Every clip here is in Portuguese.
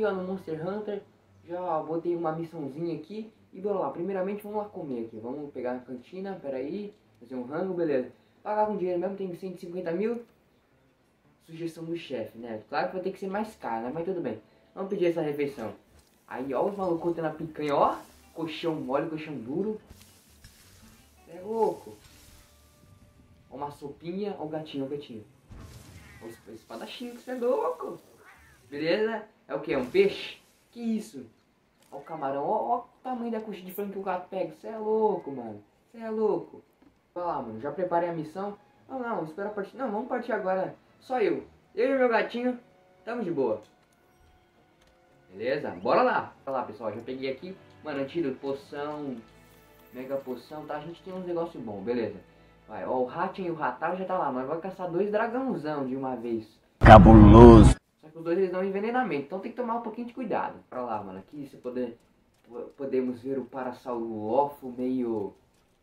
aqui, ó, no Monster Hunter. Já botei uma missãozinha aqui. E bora lá, primeiramente vamos lá comer aqui. Vamos pegar a cantina, peraí. Fazer um rango, beleza. Pagar com dinheiro mesmo, tem 150 mil. Sugestão do chefe, né? Claro que vai ter que ser mais caro, né? Mas tudo bem. Vamos pedir essa refeição. Aí, ó, os malucos tendo a picanha, ó. Colchão mole, colchão duro. É louco. Ó, uma sopinha. Ó o gatinho, ó o gatinho. Ó o espadachim, que você é louco. Beleza? É o que? É um peixe? Que isso? Ó o camarão. Ó o tamanho da coxa de frango que o gato pega. Você é louco, mano. Você é louco. Vai lá, mano. Já preparei a missão. Não, espera a partir. Não, vamos partir agora. Só eu. Eu e meu gatinho. Tamo de boa. Beleza? Bora lá. Bora lá, pessoal. Já peguei aqui. Mano, antídoto, poção. Mega poção, tá? A gente tem uns negócios bons. Beleza. Vai. Ó, o Ratchet e o Rataro já tá lá. Nós vamos caçar 2 dragãozão de uma vez. Cabuloso. Só que os 2 eles dão envenenamento. Então tem que tomar um pouquinho de cuidado. Bora lá, mano. Aqui você podemos ver o Parasaurolofo meio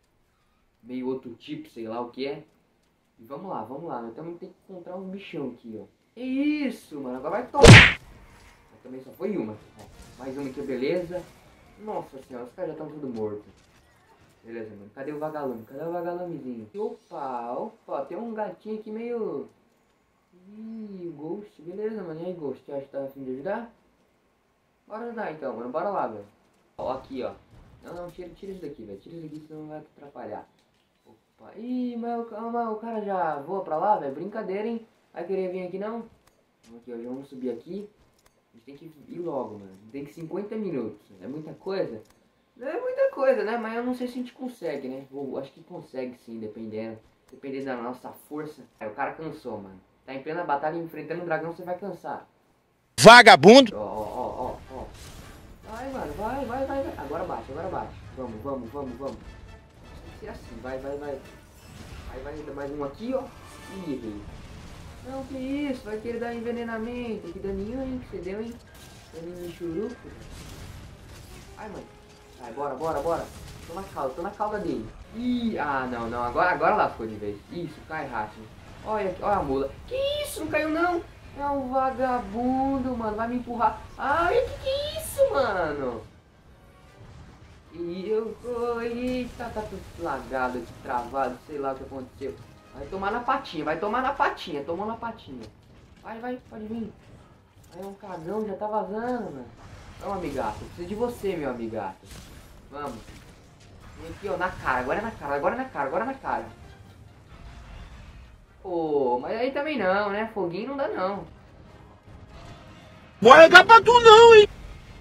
outro tipo, sei lá o que é. E vamos lá, vamos lá. Nós também tem que encontrar um bichão aqui, ó. Isso, mano. Agora vai tomar. Mas também só foi uma. Ó, mais uma aqui, beleza. Nossa senhora, os caras já estão tudo mortos. Beleza, mano. Cadê o vagalume? Cadê o vagalumezinho? Opa, opa. Tem um gatinho aqui meio... Ih, o Ghost. Beleza, mano. E aí, Ghost? Você acha que tá afim de ajudar? Bora ajudar então, mano. Bora lá, velho. Ó, aqui, ó. Não, tira isso daqui, velho. Tira isso daqui, senão vai atrapalhar. Opa. Ih, mas o cara já voa pra lá, velho. Brincadeira, hein? Vai querer vir aqui, não? Aqui, ó. Já vamos subir aqui. A gente tem que ir logo, mano. Tem que 50 minutos. É muita coisa? Não é muita coisa, né? Mas eu não sei se a gente consegue, né? Acho que consegue sim, dependendo. Dependendo da nossa força. Aí o cara cansou, mano. Tá em plena batalha enfrentando um dragão, você vai cansar. Vagabundo. Ó. Vai, mano, vai. Agora bate. Vamos. Tem que ser assim, vai. Vai, mais um aqui, ó. Ih, errei. Não, que isso, vai querer dar envenenamento. Que daninho, hein, que você deu, hein. Daninho de churuco. Ai, mano. Vai, bora. Tô na cauda dele. Ih, não. Agora lascou de vez. Isso, cai rato. Olha a mula. Que isso, não caiu não. É um vagabundo, mano. Vai me empurrar. Ai, que é isso, mano? E eita, tá tudo lagado aqui, travado. Sei lá o que aconteceu. Vai tomar na patinha. Tomou na patinha. Vai, pode vir. Aí é um cagão, já tá vazando, mano. Vamos, amigato. Preciso de você, meu amigato. Vamos. Vem aqui, ó, na cara. Agora é na cara. Pô, mas aí também não, né? Foguinho não dá, não. Vou arregar pra tu não, hein?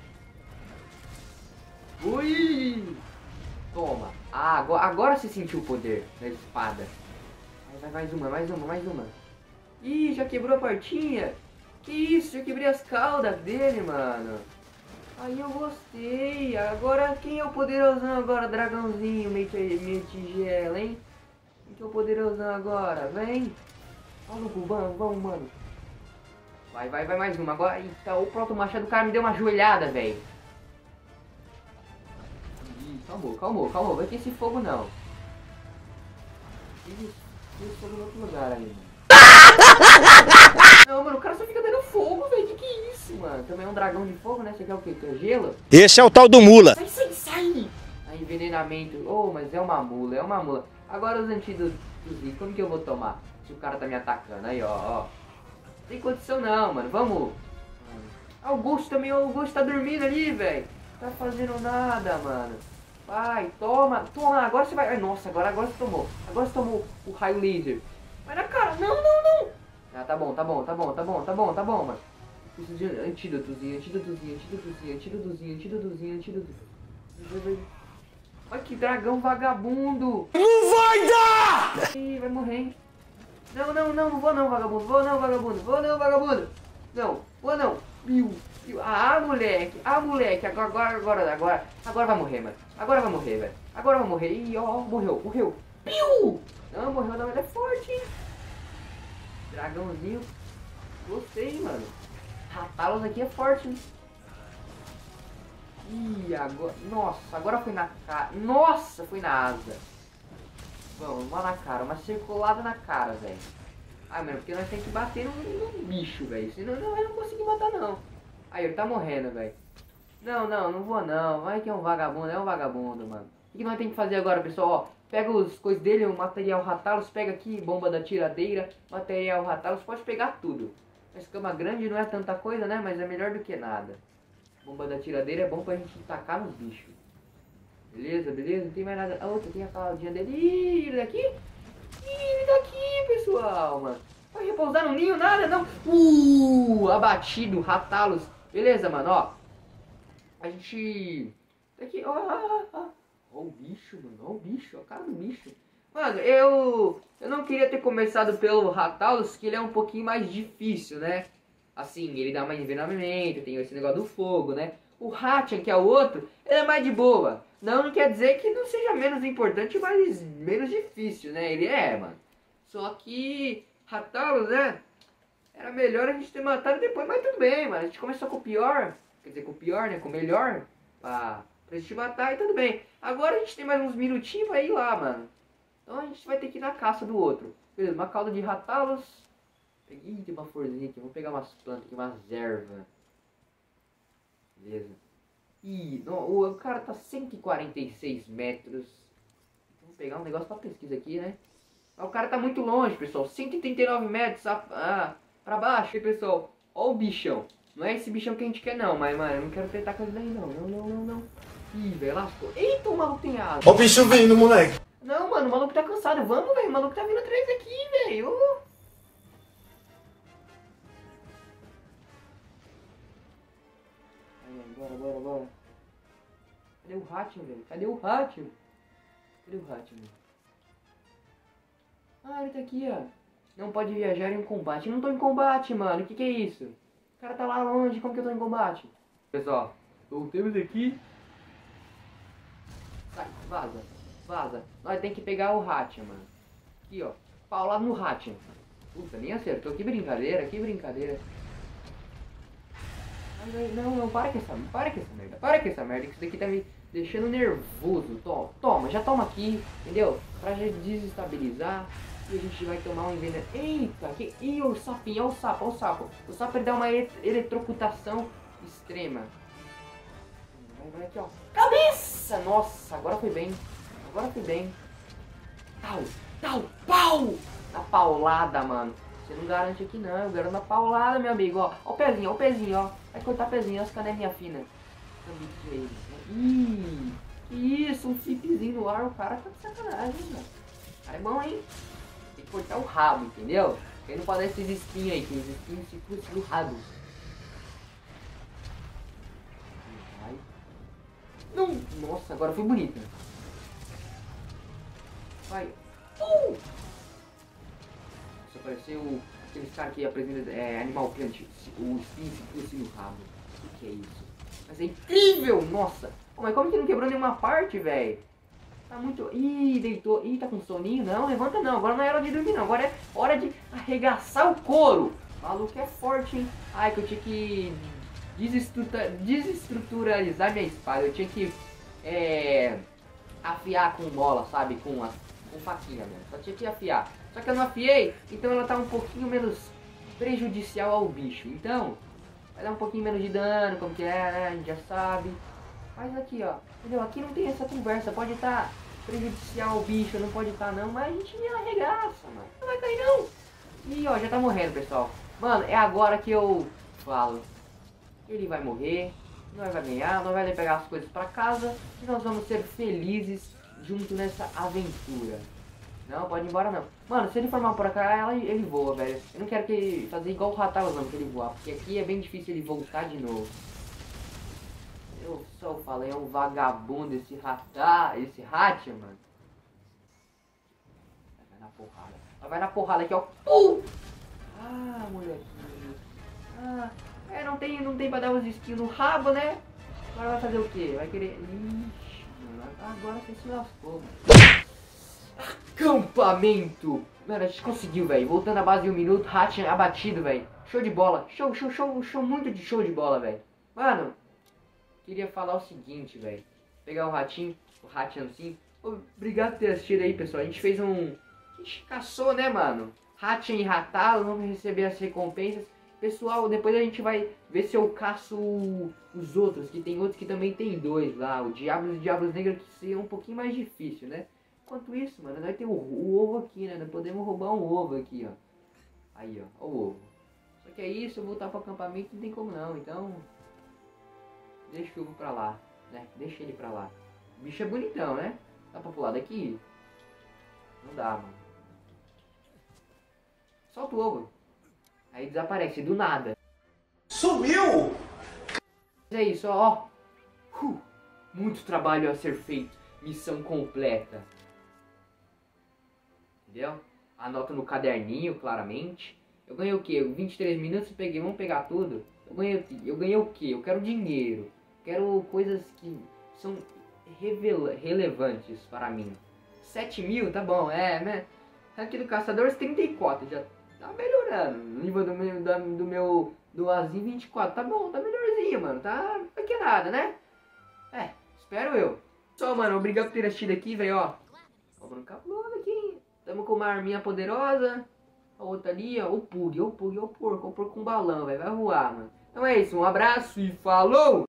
Ui! Toma. Ah, agora você sentiu o poder da espada. Vai, mais uma. Ih, já quebrou a portinha. Que isso, eu quebrei as caudas dele, mano. Aí eu gostei. Agora quem é o poderosão agora? Dragãozinho, meio tigela, hein? Quem é o poderosão agora? Vem. Vamos, mano. Vai, mais uma. Agora, eita, o proto machado do cara me deu uma joelhada, velho. Calmou. Vai ter esse fogo, não. Esse fogo em outro lugar aí, mano. Não, mano, o cara só fica dando fogo, velho. Que é isso, mano? Também é um dragão de fogo, né? Você quer o quê? Quer gelo? Esse é o tal do mula. Sai! Aí, envenenamento. Oh, mas é uma mula. Agora os antídotos, como que eu vou tomar? Se o cara tá me atacando. Aí, ó. Não tem condição não, mano. Vamos. Ah, o Ghost também. O Ghost tá dormindo ali, velho. Tá fazendo nada, mano. Vai, toma. Agora você vai. Ai, nossa, agora você tomou. Agora você tomou o raio laser. Vai na cara. Não. Ah, tá bom, mano. Preciso de antídotozinho. Olha que dragão vagabundo. Não vai dar! Ih, vai morrer. Não vou não, vagabundo. Vou não, vagabundo. Não, vou não. Piu. Ah, moleque. Agora vai morrer, mano. Agora vai morrer. Ih, ó, morreu. Piu. Não, morreu não, ele é forte, hein. Dragãozinho. Gostei, mano. Ratalos aqui é forte, hein. Ih, agora... Nossa, agora foi na cara. Nossa, foi na asa. Vamos lá na cara. Uma circulada na cara, velho. Ai, mano, porque nós temos que bater no bicho, velho. Senão eu não consegui matar, não. Aí, ele tá morrendo, velho. Não vou não. Vai que é um vagabundo, mano. O que nós temos que fazer agora, pessoal? Ó, pega os coisas dele, o material Ratalos, pega aqui, bomba da tiradeira, material Ratalos, pode pegar tudo. A escama grande não é tanta coisa, né? Mas é melhor do que nada. Bomba da tiradeira é bom pra gente tacar nos bichos. Beleza, não tem mais nada. A outra tem a caldinha dele. Ih, ele daqui? Ele daqui, pessoal, mano. Vai repousar no ninho, nada, não. Abatido, Ratalos. Beleza, mano, ó. A gente... Aqui, ó o bicho, mano, ó o bicho, ó a cara do bicho. Mano, eu não queria ter começado pelo Ratalos, que ele é um pouquinho mais difícil, né? Assim, ele dá mais envenenamento, tem esse negócio do fogo, né? O Hatchan, que é o outro, ele é mais de boa. Não quer dizer que não seja menos importante, mas menos difícil, né? Ele é, mano. Só que Ratalos, né? Era melhor a gente ter matado depois, mas tudo bem, mano. A gente começou com o pior, quer dizer, com o pior, né? Com o melhor, pra gente matar e tudo bem. Agora a gente tem mais uns minutinhos pra ir lá, mano. Então a gente vai ter que ir na caça do outro. Beleza, uma cauda de Ratalos. Ih, tem uma florzinha aqui. Vou pegar umas plantas aqui, umas ervas. Beleza. Ih, o cara tá 146 metros. Vou pegar um negócio pra pesquisa aqui, né? O cara tá muito longe, pessoal. 139 metros pra baixo. E, pessoal, ó o bichão. Não é esse bichão que a gente quer, não. Mas, mano, eu não quero tentar com ele daí, não. Não. Ih, velho, lascou. Eita, o maluco tem asa. Ó o bicho vindo, moleque. Não, mano, o maluco tá cansado. Vamos, velho. O maluco tá vindo atrás daqui, velho. Bora. Cadê o Hatchan, velho? Cadê o Hatchan, velho? Ah, ele tá aqui, ó. Não pode viajar em combate. Não tô em combate, mano. O que é isso? O cara tá lá longe. Como que eu tô em combate? Pessoal, voltemos aqui. Sai, vaza. Nós tem que pegar o Hatchan, mano. Aqui, ó. Paulado no Hatchan. Puta, nem acertou. Que brincadeira. Não, para com essa merda. Que isso daqui tá me deixando nervoso. Toma, já toma aqui, entendeu? Pra já desestabilizar. E a gente vai tomar um envenenamento. Eita, ih, o sapinho, ó o sapo. O sapo ele dá uma eletrocutação extrema. Vai aqui, ó. Cabeça! Nossa, agora foi bem. Pau! Na paulada, mano. Você não garante aqui não, eu garanto na paulada, meu amigo, ó. Ó o pezinho, ó. Vai cortar o pezinho, ó, as canelinhas finas. Ih, que isso, um chipzinho no ar, o cara tá de sacanagem, mano. O cara é bom, hein? Tem que cortar o rabo, entendeu? Porque não pode dar esses espinhos aí, que os espinhos se puxam do rabo. Não, nossa, agora foi bonito. Vai. Isso pareceu aqueles caras que apresentam Animal Planet. O espinho se puxa no rabo. O que é isso? Mas é incrível, nossa. Oh, mas como que não quebrou nenhuma parte, velho? Tá muito... Ih, deitou. Ih, tá com soninho? Não, levanta não. Agora não é hora de dormir não. Agora é hora de arregaçar o couro. O maluco é forte, hein? Ai, que eu tinha que desestruturalizar minha espada. Eu tinha que afiar com mola, sabe? Com faquinha mesmo. Só tinha que afiar. Só que eu não afiei, então ela tá um pouquinho menos prejudicial ao bicho. Então, vai dar um pouquinho menos de dano, como que é, né? A gente já sabe. Mas aqui, ó. Entendeu? Aqui não tem essa conversa. Pode estar prejudicial ao bicho, não pode estar não. Mas a gente arregaça, mano. Não vai cair não. Ih, ó, já tá morrendo, pessoal. Mano, é agora que eu falo. Ele vai morrer, nós vai ganhar, nós vai pegar as coisas pra casa e nós vamos ser felizes junto nessa aventura. Não, pode ir embora não. Mano, se ele formar por cá, ele voa, velho. Eu não quero que ele fazer igual o Ratalos não, que ele voar, porque aqui é bem difícil ele voltar de novo. Eu só falei, é um vagabundo esse Hatchan, mano. Vai na porrada aqui, ó. Ah, molequinho. Ah, não tem pra dar uns esquinhos no rabo, né? Agora vai fazer o quê? Vai querer... Ixi, mano, agora você se lascou. Acampamento! Mano, a gente conseguiu, velho. Voltando à base em 1 minuto, Hatchan abatido, velho. Show de bola. Show, muito de show de bola, velho. Mano, queria falar o seguinte, velho. Pegar o Hatchanzinho. Obrigado por ter assistido aí, pessoal. A gente fez A gente caçou, né, mano? Hatchan e Ratalos, vamos receber as recompensas. Pessoal, depois a gente vai ver se eu caço os outros, que tem outros que também tem 2 lá. O Diablos e o Diablos Negros, que seria um pouquinho mais difícil, né? Enquanto isso, mano, nós temos o ovo aqui, né? Nós podemos roubar um ovo aqui, ó. Aí, ó, o ovo. Só que aí, se eu voltar pro acampamento, não tem como não. Então, deixa o ovo pra lá, né? Deixa ele pra lá. O bicho é bonitão, né? Dá pra pular daqui? Não dá, mano. Solta o ovo. Aí desaparece do nada. Sumiu! É isso, ó. Muito trabalho a ser feito. Missão completa. Entendeu? Anota no caderninho, claramente. Eu ganhei o quê? 23 minutos, peguei. Vamos pegar tudo. Eu ganhei o quê? Eu quero dinheiro. Quero coisas que são relevantes para mim. 7 mil, tá bom. Né? Aqui do Caçadores 34. Já tá melhorando. O nível do Azim 24. Tá bom, tá melhorzinho, mano. Tá que nada, né? Espero eu. Só, mano, obrigado por ter assistido aqui, velho, ó. Ó, mano, cabuloso aqui. Tamo com uma arminha poderosa. A outra ali, ó, o porco com balão, velho. Vai voar, mano. Então é isso, um abraço e falou!